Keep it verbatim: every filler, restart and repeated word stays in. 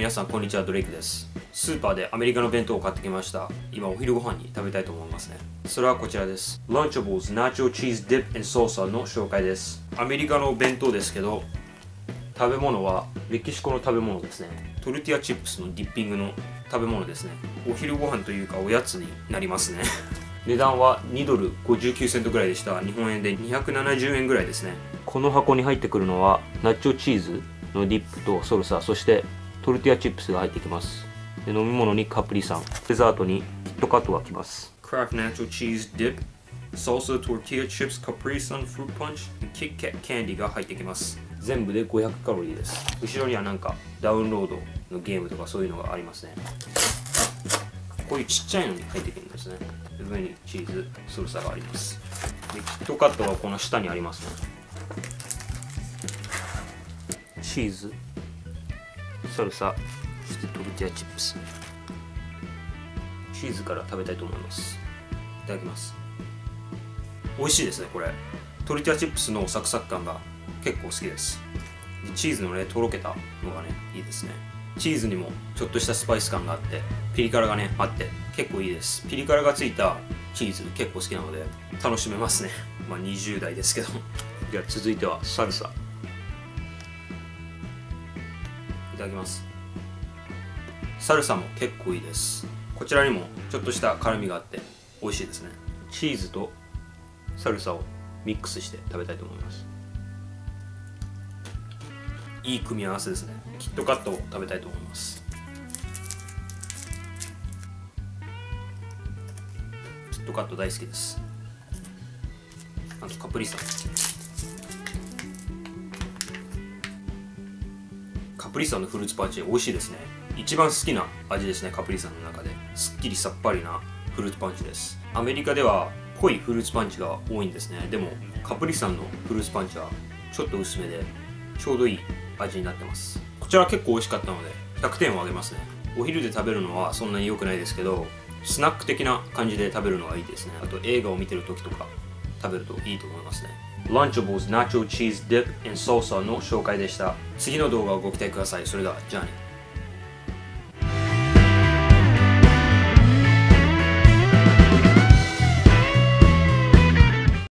皆さんこんにちは、ドレイクです。スーパーでアメリカの弁当を買ってきました。今お昼ご飯に食べたいと思いますね。それはこちらです。Lunchables Nacho Cheese Dip and Salsa の紹介です。アメリカの弁当ですけど、食べ物はメキシコの食べ物ですね。トルティアチップスのディッピングの食べ物ですね。お昼ご飯というかおやつになりますね。値段はにドルごじゅうきゅうセントぐらいでした。日本円でにひゃくななじゅうえんぐらいですね。この箱に入ってくるのはナチョチーズのディップとソルサ、そしてトルティアチップスが入ってきます。で飲み物にカプリサン、デザートにキットカットがきます。Kraft Nacho Cheese Dip、Salsa Tortilla Chips Capri Sun Fruit Punch、Kit Kat Candy が入ってきます。全部でごひゃくカロリーです。後ろにはなんかダウンロードのゲームとかそういうのがありますね。こういうちっちゃいのに入ってくるんですね。上にチーズ、ソルサがあります。でキットカットはこの下にありますね。チーズ、ソルサ、そしてトルティアチップス。チーズから食べたいと思います。いただきます。美味しいですね、これ。トルティアチップスのサクサク感が結構好きです。でチーズのね、とろけたのがね、いいですね。チーズにもちょっとしたスパイス感があって、ピリ辛がね、あって結構いいです。ピリ辛がついたチーズ結構好きなので楽しめますね。まあにじゅう代ですけど。では続いてはサルサ。いただきます。サルサも結構いいです。こちらにもちょっとした辛みがあって美味しいですね。チーズとサルサをミックスして食べたいと思います。いい組み合わせですね。キットカットを食べたいと思います。キットカット大好きです。あとカプリサン。カプリサンのフルーツパンチ美味しいですね。一番好きな味ですね、カプリサンの中で。すっきりさっぱりなフルーツパンチです。アメリカでは濃いフルーツパンチが多いんですね。でもカプリサンのフルーツパンチはちょっと薄めでちょうどいい味になってます。こちらは結構美味しかったのでひゃくてんをあげますね。お昼で食べるのはそんなに良くないですけど、スナック的な感じで食べるのがいいですね。あと映画を見てる時とか食べるといいと思いますね。Lunchables Nacho Cheese Dip and Salsa の紹介でした。次の動画をご期待ください。それではじゃあね。